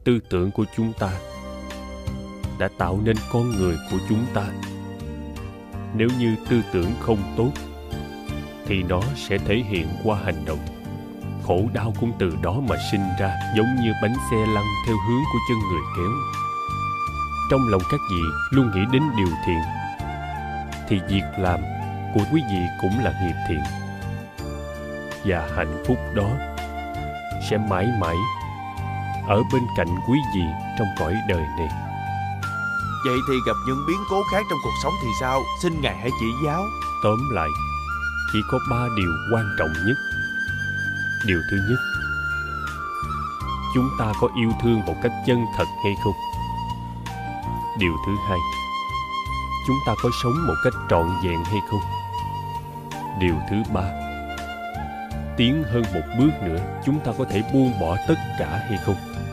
tư tưởng của chúng ta đã tạo nên con người của chúng ta. Nếu như tư tưởng không tốt thì nó sẽ thể hiện qua hành động. Khổ đau cũng từ đó mà sinh ra, giống như bánh xe lăn theo hướng của chân người kéo. Trong lòng các vị luôn nghĩ đến điều thiện, thì việc làm của quý vị cũng là nghiệp thiện, và hạnh phúc đó sẽ mãi mãi ở bên cạnh quý vị trong cõi đời này. Vậy thì gặp những biến cố khác trong cuộc sống thì sao? Xin Ngài hãy chỉ giáo. Tóm lại, chỉ có 3 điều quan trọng nhất. Điều thứ nhất, chúng ta có yêu thương một cách chân thật hay không? Điều thứ hai, chúng ta có sống một cách trọn vẹn hay không? Điều thứ ba, tiến hơn một bước nữa, chúng ta có thể buông bỏ tất cả hay không?